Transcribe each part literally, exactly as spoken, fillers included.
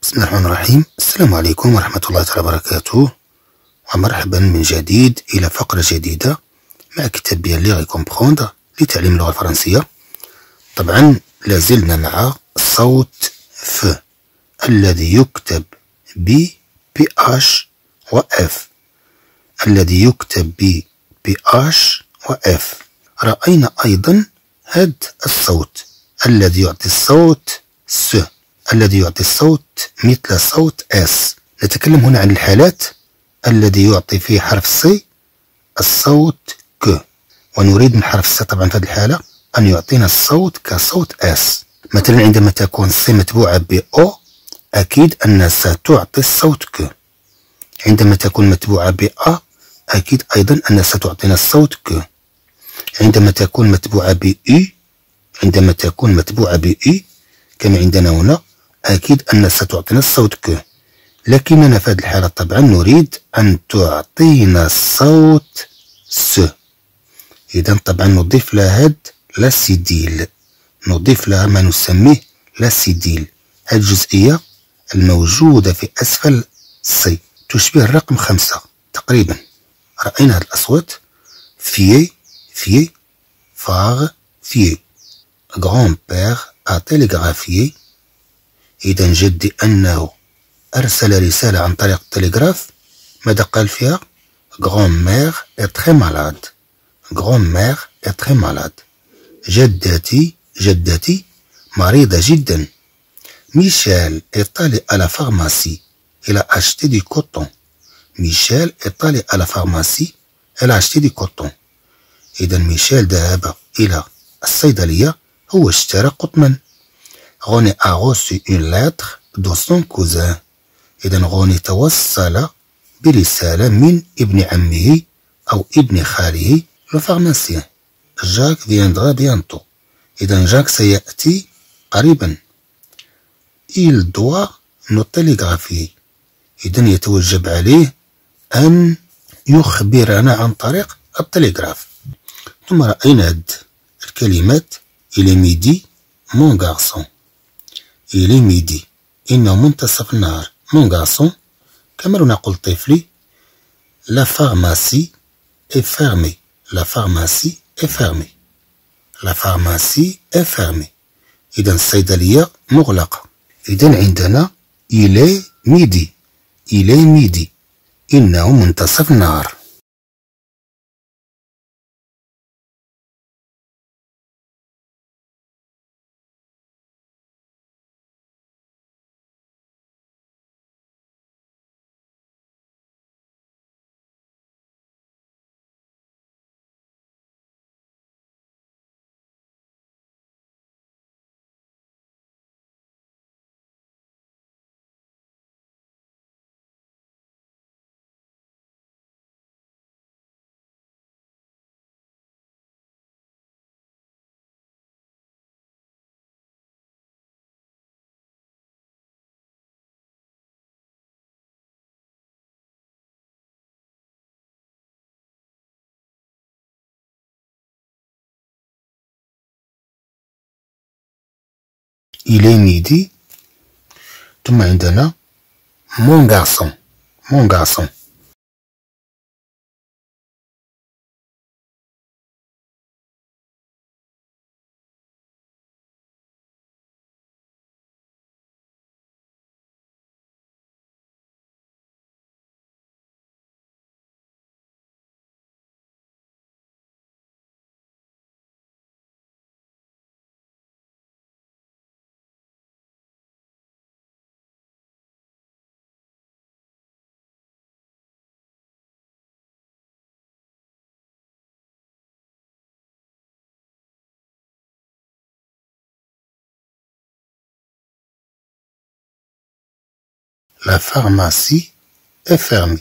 بسم الله الرحمن الرحيم. السلام عليكم ورحمة الله تعالى وبركاته، ومرحبا من جديد إلى فقرة جديدة مع كتاب بيان لي غيكومبخوندر لتعليم اللغة الفرنسية. طبعا لازلنا مع الصوت ف الذي يكتب ب بي اش و اف، الذي يكتب ب بي اش و اف. رأينا أيضا هذا الصوت الذي يعطي الصوت س، الذي يعطي الصوت مثل صوت اس. نتكلم هنا عن الحالات الذي يعطي فيه حرف سي الصوت ك، ونريد من حرف سي طبعا في هذه الحالة أن يعطينا الصوت كصوت اس. مثلا عندما تكون سي متبوعة ب او أكيد أن ستعطي الصوت ك. عندما تكون متبوعة ب ا أكيد أيضا أن ستعطينا الصوت ك. عندما تكون متبوعة ب اي، عندما تكون متبوعة ب اي كما عندنا هنا أكيد أن ستعطينا الصوت ك. لكننا في هذه الحالة طبعا نريد أن تعطينا الصوت س. إذا طبعا نضيف لها هاد لاسيديل، نضيف لها ما نسميه لاسيديل. هذه الجزئية الموجودة في أسفل سي تشبه الرقم خمسة تقريبا. رأينا هذه الأصوات فيي فيي فاغ فيي. غران بير أ تيليغرافيي، إذا جدي أنه أرسل رسالة عن طريق التلغراف. ماذا قال فيها؟ غران مير إي تخي مالاد، غران مير إي تخي مالاد. جدتي جدتي مريضة جدا. ميشيل est allé à la pharmacie, il a acheté du coton. ميشيل est allé à la pharmacie, il a acheté du coton. إذا ميشيل ذهب إلى الصيدلية، هو اشترى قطنا. غوني a reçu une lettre de son cousin. إذا غوني توصل برسالة من ابن عمه أو ابن خاله لو فارماسيان. جاك viendra bientôt. إذا جاك سيأتي قريبا. il doit nous télégraphier. إذا يتوجب عليه أن يخبرنا عن طريق التلغراف. ثم رأينا هاد الكلمات il est midi mon garçon، il est midi إنه منتصف النهار. mon garçon كما لو نقول طفلي. la pharmacie est fermée، la pharmacie est fermée، la pharmacie est fermée. إذا الصيدلية مغلقة. إذا عندنا il est midi، il est midi إنه منتصف النهار. il est midi. ثم عندنا mon garçon، mon garçon la pharmacie est fermée.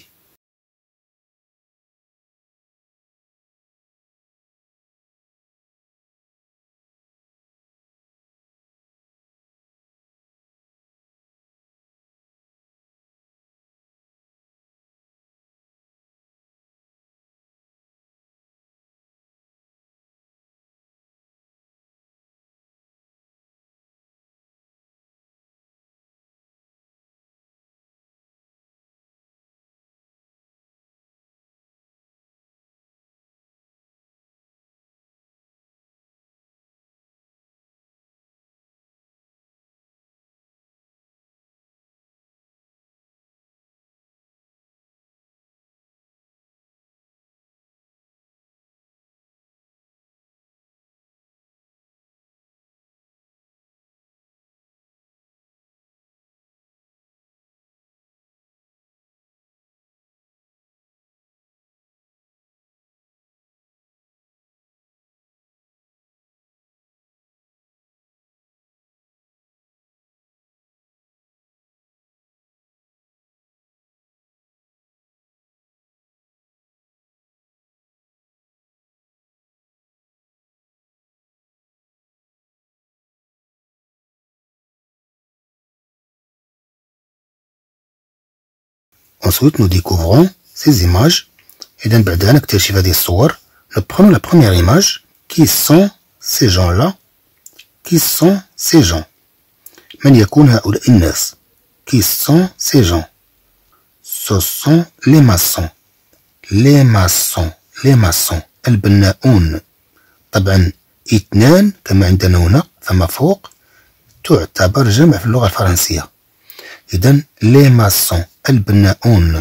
Ensuite, nous découvrons ces images. إذن بعدها نكتشف هذه الصور. Nous prenons la première image. Qui sont ces gens-là? Qui sont ces gens? من يكون هؤلاء الناس؟ Qui sont ces gens? Ce sont les maçons. Les maçons. Les maçons. البناؤون. طبعا اثنان كما عندنا هنا فما فوق تعتبر جمع في اللغة الفرنسية. إذن les maçons. البناؤون.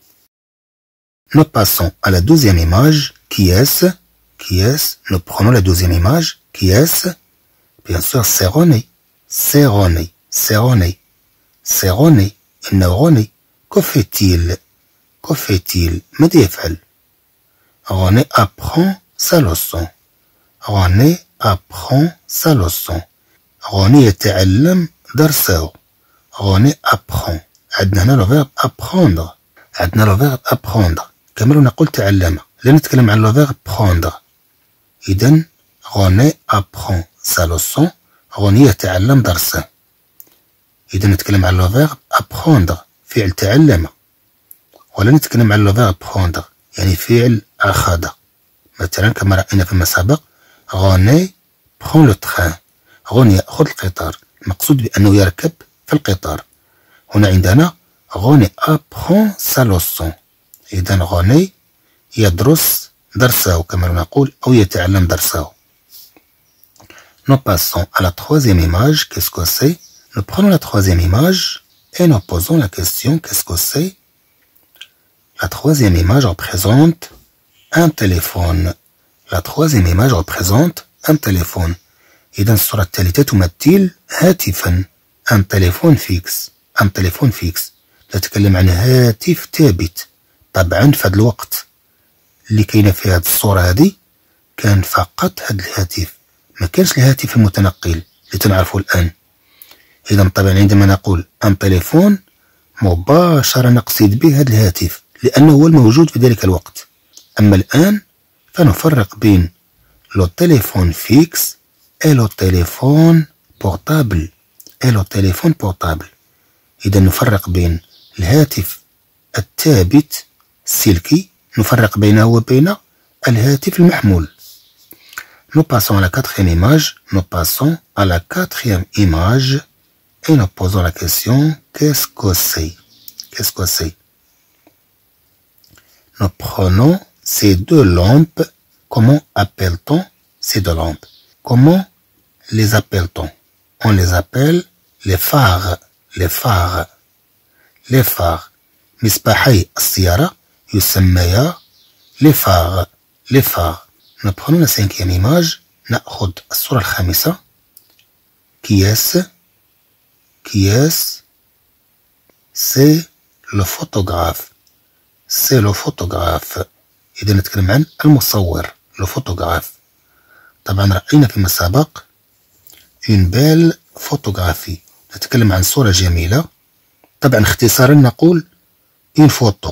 Nous passons à la deuxième image. Qui est-ce? Qui est-ce? Nous prenons la deuxième image. Qui est-ce? Bien sûr, c'est René. C'est René. C'est René. C'est René. إنه René. Que fait-il? Que fait-il? ماذا يفعل؟ René apprend sa leçon. René apprend sa leçon. René يتعلم درسه. René apprend. عندنا هنا le verbe apprendre. عندنا le verbe apprendre. كما لو نقول تعلم. لا نتكلم عن le verbe prendre. إذن René apprend sa leçon. René يتعلم درسه. إذا نتكلم عن le verbe apprendre. فعل تعلم. ولا نتكلم عن le verbe prendre. يعني فعل أخذ. مثلا كما رأينا فيما سبق René prend le train. René يأخذ القطار. المقصود بأنه يركب في القطار. هنا عندنا René apprend sa leçon. إذا René يدرس درسه كما نقول أو يتعلم درسه. Nous passons à la troisième image. Qu'est-ce que c'est? Nous prenons la troisième image et nous posons la question qu'est-ce que c'est? La troisième image représente un téléphone. La troisième image représente un téléphone. إذا الصورة الثالثة تمثل هاتفا. un téléphone fixe. un téléphone fixe. نتكلم عن هاتف ثابت. طبعا في هذا الوقت اللي كاينه في هذه الصورة هذه كان فقط هذا الهاتف. ما كانش الهاتف المتنقل اللي تنعرفه الآن. إذا طبعا عندما نقول ان تليفون مباشرة نقصد به هذا الهاتف لأنه هو الموجود في ذلك الوقت. أما الآن فنفرق بين لو تليفون فيكس et لو تليفون بورتابل et لو تليفون بورتابل. إذا نفرق بين الهاتف الثابت السلكي نفرق بينه وبين الهاتف المحمول. Nous passons à la quatrième image. Nous passons à la quatrième image et nous posons la question qu'est-ce que c'est? Qu'est-ce que c'est? Nous prenons ces deux lampes. Comment appelle-t-on ces deux lampes? Comment les appelle-t-on? On les appelle les phares. Les phares. Les phares. مصباحي السيارة يسميا les phares. Les phares. Nous prenons la cinquième image. نأخذ الصورة الخامسة. Qui est-ce? Qui est-ce? C'est le photographe. C'est le photographe. إذا نتكلم عن المصور. Le photographe. طبعا رأينا فيما سبق une belle photographie. نتكلم عن صورة جميلة. طبعا اختصارا نقول une photo.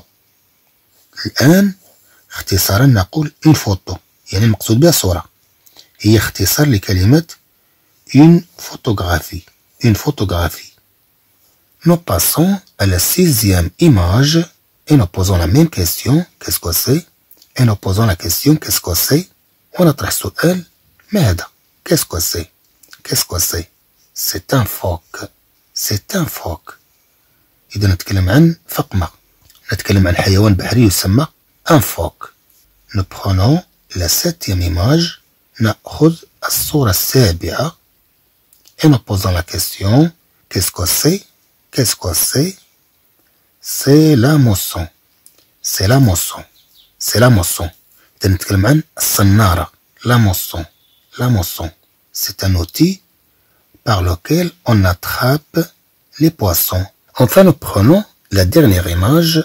الآن اختصارا نقول une photo. يعني المقصود بها صورة. هي اختصار لكلمة une photographie. Une photographie. Nous passons à la sixième image et nous posons la même question. Qu'est-ce que c'est? Et nous posons la question qu'est-ce que c'est? ونطرح سؤال ماذا؟ Qu'est-ce que c'est? Qu'est-ce que c'est? C'est un phoque. C'est un phoque. إذا نتكلم عن فقمة. نتكلم عن حيوان بحري يسمى un phoque. Nous prenons la septième image. نأخذ الصورة السابعة et nous posons la question qu'est-ce que c'est? Qu'est-ce que c'est? C'est la moisson. C'est la moisson. C'est la moisson. إذا نتكلم عن الصنارة. La moisson. La moisson. C'est un outil par lequel on attrape les poissons. Enfin, nous prenons la dernière image.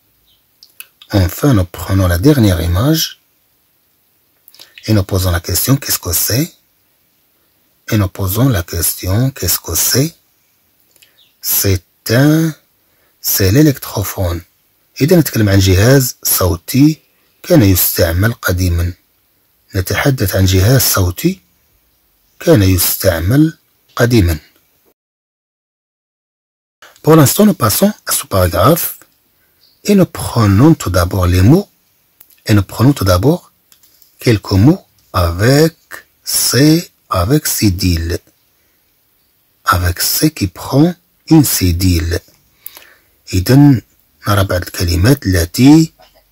Enfin, nous prenons la dernière image et nous posons la question qu'est-ce que c'est? Et nous posons la question qu'est-ce que c'est? C'est un c'est l'électrophone. إذا نتكلم عن جهاز صوتي كان يستعمل قديما. نتحدث عن جهاز صوتي كان يستعمل قديما. Pour l'instant, nous passons à ce paragraphe Et nous prenons tout d'abord les mots, et nous prenons tout d'abord quelques mots avec C, avec cédille. Avec C qui prend une cédille. إذن نرى بعض الكلمات التي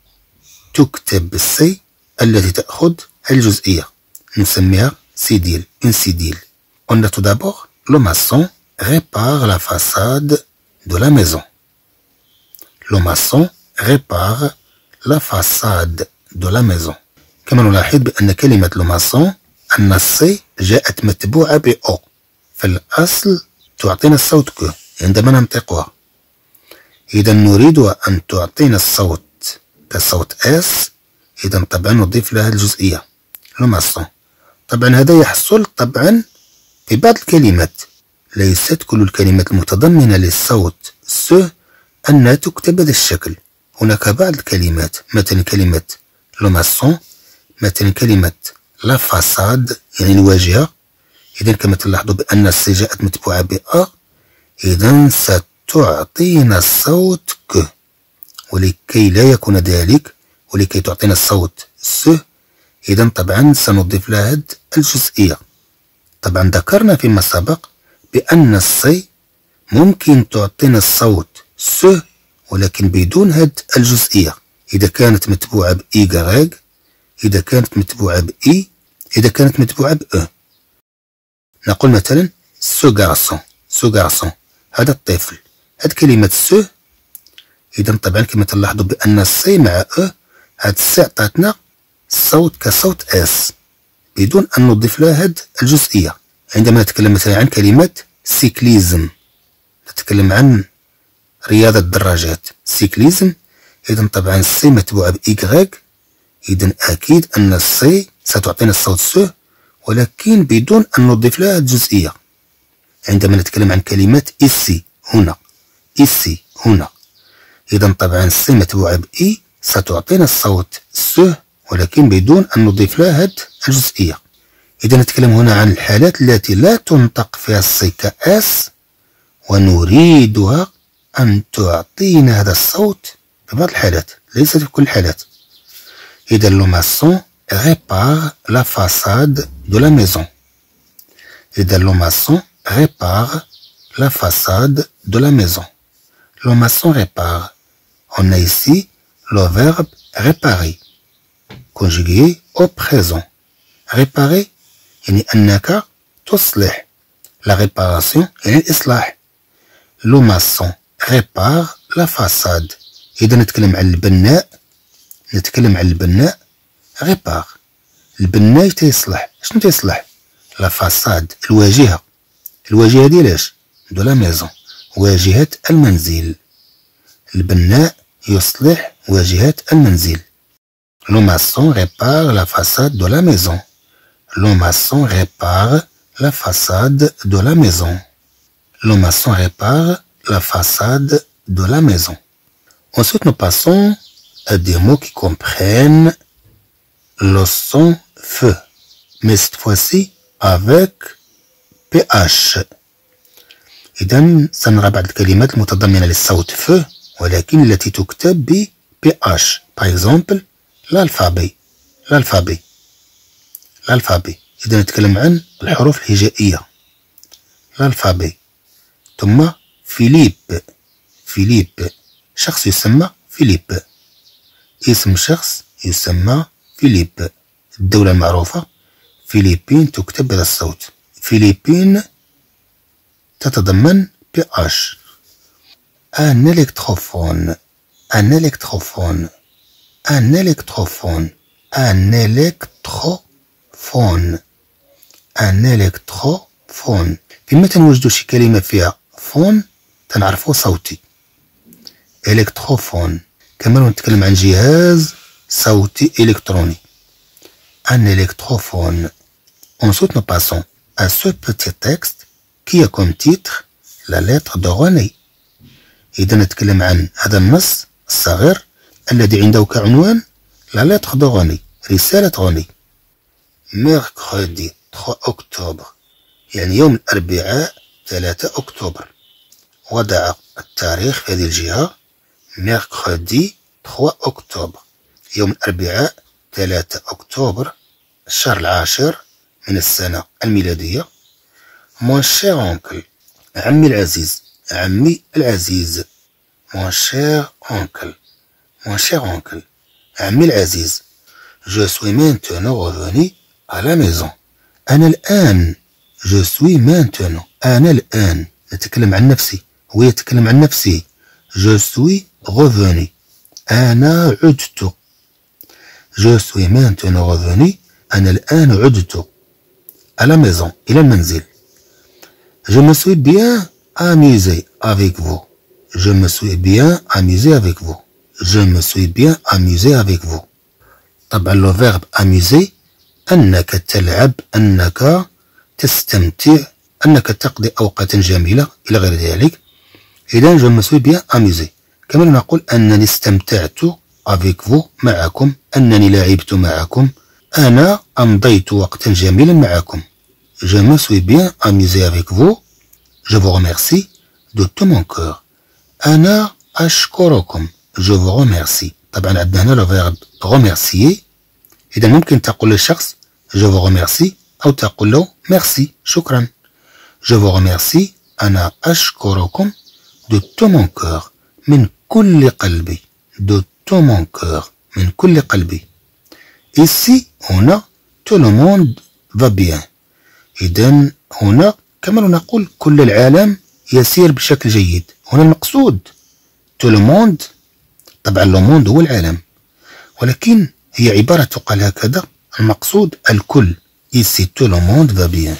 تكتب بالسي التي تأخذ الجزئية نسميها cédille, une cédille. On a tout d'abord le maçon répare la façade de la maison. Le maçon répare la façade de la maison. كما نلاحظ بأن كلمة le maçon أن السي جاءت متبوعة ب O. في الأصل تعطينا الصوت ك عندما ننطقها. إذا نريد أن تعطينا الصوت كصوت اس، إذا طبعا نضيف لها الجزئية le maçon. طبعا هذا يحصل طبعا في بعض الكلمات، ليست كل الكلمات المتضمنة للصوت س أنها تكتب بهذا الشكل. هناك بعض الكلمات مثل كلمة le maçon، مثل كلمة la façade يعني الواجهة. إذا كما تلاحظوا بأن السي جاءت متبوعة ب أ، إذا ستعطينا الصوت ك. ولكي لا يكون ذلك ولكي تعطينا الصوت س، إذا طبعا سنضيف لها هاد الجزئية. طبعا ذكرنا فيما سبق بأن السي ممكن تعطينا الصوت س ولكن بدون هاد الجزئية. إذا كانت متبوعة ب إيغغ، إذا كانت متبوعة ب إي، إذا كانت متبوعة ب أ. نقول مثلا سو غارسون، سو غارسون هذا الطفل. هاد كلمة سو إذا طبعا كما تلاحظوا بأن السي مع أ، هاد السي عطاتنا الصوت كصوت اس بدون أن نضيف لها هاد الجزئية. عندما نتكلم مثلا عن كلمة سيكليزم، نتكلم عن رياضة الدراجات سيكليزم، إذا طبعا السي متبوعة بإيغغ، إذا أكيد أن السي ستعطينا الصوت س ولكن بدون أن نضيف لها الجزئية. عندما نتكلم عن كلمة إيسي هنا، إيسي هنا، إذا طبعا السي متبوعة بإي ستعطينا الصوت س ولكن بدون أن نضيف لها هاد الجزئية. إذا نتكلم هنا عن الحالات التي لا تنطق فيها السي كأس ونريدها أن تعطينا هذا الصوت في بعض الحالات، ليس في كل الحالات. إذا le maçon répare la façade de la maison. إذا le maçon répare la façade de la maison. Le maçon répare. On a ici le verbe réparer conjugué au présent. réparer يعني أنك تصلح. la réparation يعني الإصلاح. le maçon répare la façade. إذا نتكلم عن البناء، نتكلم عن البناء ريبار. البناء تيصلح. شنو تيصلح؟ لا فاساد الواجهة. الواجهة ديالاش؟ دو لا ميزون، واجهة المنزل. البناء يصلح واجهة المنزل. لو ماسون ريبار لا فاساد دو لا ميزون. لو ماسون ريبار لا فاساد دو لا ميزون. لو ماسون ريبار لا فاساد دو لا ميزون. Ensuite, nous passons à des mots qui comprennent le son feu, mais cette fois-ci avec ph. إذن سنرى بعض الكلمات المتضمنة للصوت ف ولكن التي تكتب ب ph. Par exemple, l'alphabet. l'alphabet. l'alphabet. إذا نتكلم عن الحروف الهجائية. l'alphabet. ثم فيليب. فيليب شخص يسمى فيليب. اسم شخص يسمى فيليب. الدولة المعروفة فيليبين تكتب بهذا الصوت. فيليبين تتضمن ph. un électrophone. un électrophone. un électrophone. un électrophone. un électrophone. فيما تنوجدو شي كلمة فيها فون تنعرفو صوتي. électrophone. كما نتكلم عن جهاز صوتي إلكتروني. un électrophone. Ensuite, nous passons à ce petit texte qui a comme titre la lettre de René. إذا نتكلم عن هذا النص الصغير الذي عنده كعنوان la lettre de René، رسالة غوني. mercredi trois octobre يعني يوم الأربعاء ثلاثة أكتوبر. وضع التاريخ في هذه الجهة mercredi trois octobre يوم الأربعاء ثلاثة أكتوبر الشهر العاشر من السنة الميلادية. mon cher oncle عمي العزيز عمي العزيز mon cher oncle mon cher oncle عمي العزيز je suis maintenant revenu à la maison أنا الآن je suis maintenant أنا الآن نتكلم عن نفسي هو يتكلم عن نفسه je suis revenu أنا عدت je suis maintenant revenu أنا الآن عدت à la maison إلى المنزل. je me suis bien amusé avec vous je me suis bien amusé avec vous je me suis bien amusé avec vous. طبعا لو فيرب amuser أنك تلعب أنك تستمتع أنك تقضي أوقات جميلة إلى غير ذلك. إذن je me suis bien amusé كما نقول أنني استمتعت avec vous معكم أنني لعبت معكم أنا أمضيت وقتا جميلا معكم. je me suis bien amusé avec vous je vous remercie de tout mon cœur أنا أشكركم je vous remercie. طبعا عندنا هنا لو فيرب remercier إذا ممكن تقول للشخص je vous remercie أو تقول له merci شكرا. je vous remercie أنا أشكركم de tout mon cœur من كل قلبي de tout mon cœur من كل قلبي. ici هنا tout le monde va bien إذن هنا كما نقول كل العالم يسير بشكل جيد. هنا المقصود tout le monde طبعا le monde هو العالم ولكن هي عبارة تقال هكذا المقصود الكل ici tout le monde va bien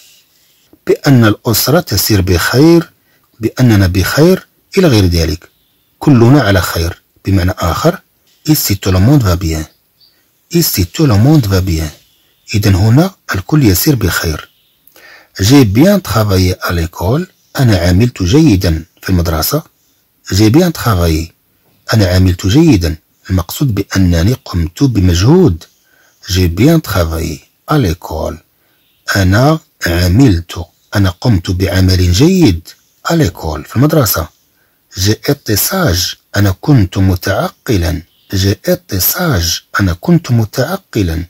بأن الأسرة تسير بخير بأننا بخير إلى غير ذلك كلنا على خير بمعنى آخر ici tout le monde va bien ici tout le monde va bien إذن هنا الكل يسير بخير. j'ai bien travaillé à l'école أنا عملت جيدا في المدرسة j'ai bien travaillé أنا عملت جيدا المقصود بأنني قمت بمجهود j'ai bien travaillé à l'école أنا عملت أنا قمت بعمل جيد à l'école في المدرسة. j'ai été sage أنا كنت متعقلا j'ai été sage أنا كنت متعقلا.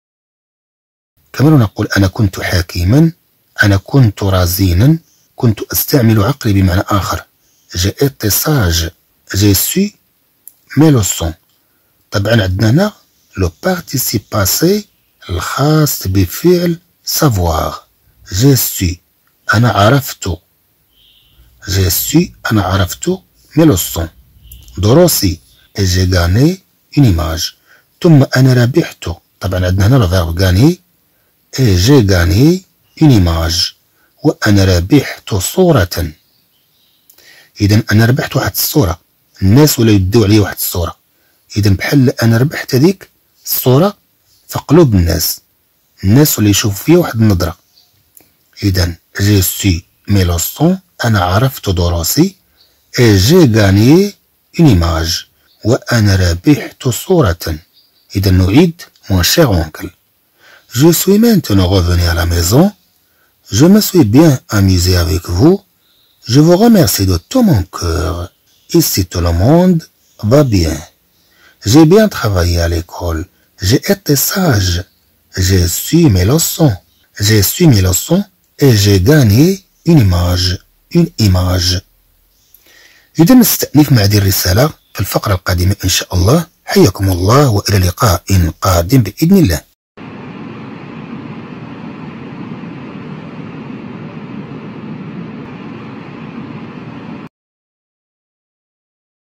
كما نقول أنا كنت حكيما أنا كنت رزينا كنت أستعمل عقلي بمعنى آخر j'ai été sage j'ai su mes leçons. طبعا عندنا هنا لو participe passé الخاص بفعل savoir j'ai su أنا عرفت j'ai su أنا عرفت mes leçons دروسي et j'ai gagné une image ثم أنا ربحت طبعا عندنا هنا le verbe gagner et j'ai gagné une image وأنا ربحت صورة. إذا أنا ربحت واحد الصورة الناس ولا يدوا علي واحد الصورة إذا بحال أنا ربحت هذيك الصورة في قلوب الناس الناس ولا يشوفوا فيها واحد النظرة. إذا j'ai su mes leçons أنا عرفت دروسي et j'ai gagné une image وأنا ربحت صورة. إذا نعيد mon cher oncle je suis maintenant revenu à la maison je me suis bien amusé avec vous je vous remercie de tout mon cœur ici tout le monde va bien j'ai bien travaillé à l'école j'ai été sage j'ai su mes leçons j'ai su mes leçons et j'ai gagné une image une image. إذا نستأنف مع هذه الرسالة في الفقرة القادمة إن شاء الله. حياكم الله وإلى لقاء قادم بإذن الله.